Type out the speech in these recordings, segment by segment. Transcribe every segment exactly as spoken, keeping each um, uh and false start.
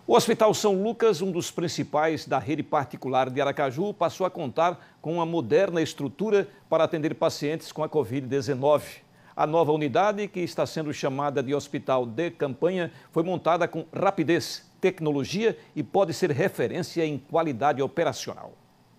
O Hospital São Lucas, um dos principais da rede particular de Aracaju, passou a contar com uma moderna estrutura para atender pacientes com a covid dezenove. A nova unidade, que está sendo chamada de Hospital de Campanha, foi montada com rapidez, tecnologia e pode ser referência em qualidade operacional.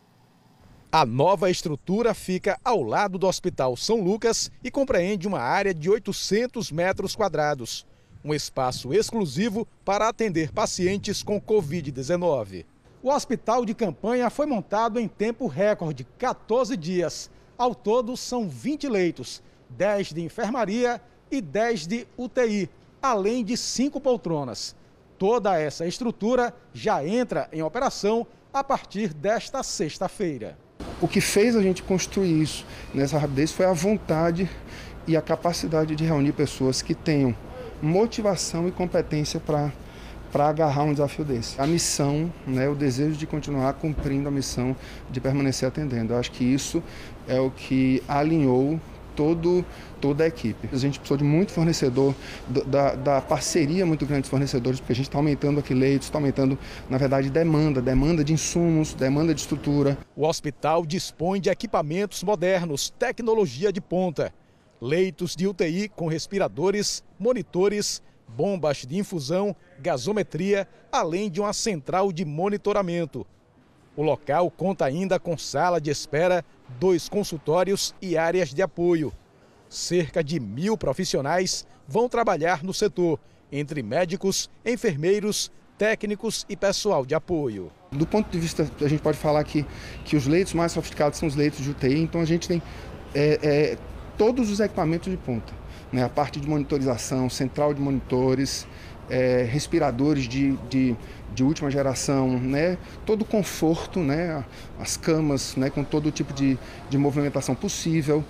A nova estrutura fica ao lado do Hospital São Lucas e compreende uma área de oitocentos metros quadrados. Um espaço exclusivo para atender pacientes com covid dezenove. O hospital de campanha foi montado em tempo recorde, quatorze dias. Ao todo, são vinte leitos, dez de enfermaria e dez de U T I, além de cinco poltronas. Toda essa estrutura já entra em operação a partir desta sexta-feira. O que fez a gente construir isso nessa rapidez foi a vontade e a capacidade de reunir pessoas que tenham motivação e competência para para agarrar um desafio desse. A missão, né, o desejo de continuar cumprindo a missão de permanecer atendendo. Eu acho que isso é o que alinhou todo, toda a equipe. A gente precisou de muito fornecedor, da, da parceria muito grande dos fornecedores, porque a gente está aumentando aqui leitos, está aumentando, na verdade, demanda, demanda de insumos, demanda de estrutura. O hospital dispõe de equipamentos modernos, tecnologia de ponta. Leitos de U T I com respiradores, monitores, bombas de infusão, gasometria, além de uma central de monitoramento. O local conta ainda com sala de espera, dois consultórios e áreas de apoio. Cerca de mil profissionais vão trabalhar no setor, entre médicos, enfermeiros, técnicos e pessoal de apoio. Do ponto de vista, a gente pode falar que, que os leitos mais sofisticados são os leitos de U T I, então a gente tem é, é, todos os equipamentos de ponta, né? A parte de monitorização, central de monitores, é, respiradores de, de, de última geração, né? Todo o conforto, né? As camas, né? Com todo tipo de, de movimentação possível,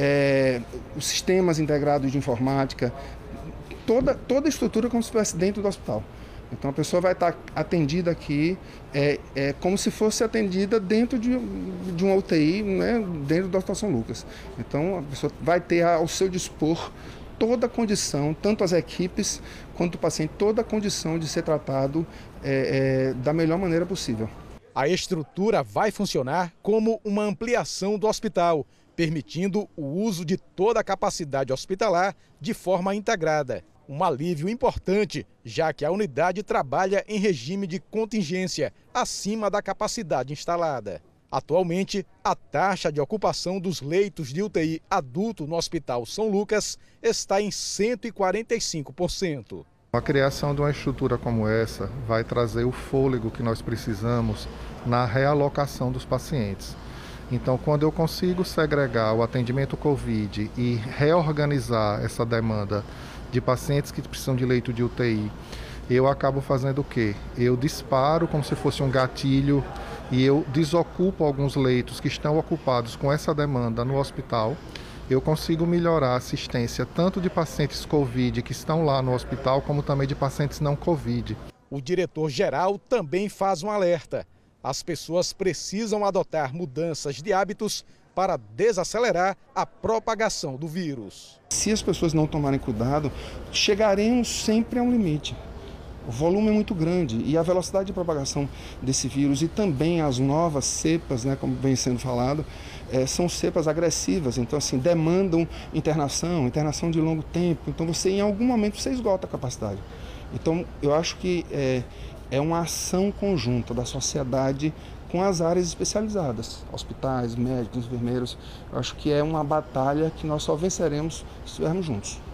é, os sistemas integrados de informática, toda, toda a estrutura como se estivesse dentro do hospital. Então a pessoa vai estar atendida aqui é, é como se fosse atendida dentro de, de uma U T I, né, dentro do Hospital São Lucas. Então a pessoa vai ter ao seu dispor toda a condição, tanto as equipes quanto o paciente, toda a condição de ser tratado é, é, da melhor maneira possível. A estrutura vai funcionar como uma ampliação do hospital, permitindo o uso de toda a capacidade hospitalar de forma integrada. Um alívio importante, já que a unidade trabalha em regime de contingência, acima da capacidade instalada. Atualmente, a taxa de ocupação dos leitos de U T I adulto no Hospital São Lucas está em cento e quarenta e cinco por cento. A criação de uma estrutura como essa vai trazer o fôlego que nós precisamos na realocação dos pacientes. Então, quando eu consigo segregar o atendimento Covid e reorganizar essa demanda de pacientes que precisam de leito de U T I, eu acabo fazendo o quê? Eu disparo como se fosse um gatilho e eu desocupo alguns leitos que estão ocupados com essa demanda no hospital. Eu consigo melhorar a assistência tanto de pacientes Covid que estão lá no hospital, como também de pacientes não Covid. O diretor-geral também faz um alerta. As pessoas precisam adotar mudanças de hábitos para desacelerar a propagação do vírus. Se as pessoas não tomarem cuidado, chegaremos sempre a um limite. O volume é muito grande e a velocidade de propagação desse vírus e também as novas cepas, né, como vem sendo falado, é, são cepas agressivas, então assim, demandam internação, internação de longo tempo, então você em algum momento você esgota a capacidade. Então eu acho que é, é uma ação conjunta da sociedade com as áreas especializadas, hospitais, médicos, enfermeiros. Eu acho que é uma batalha que nós só venceremos se estivermos juntos.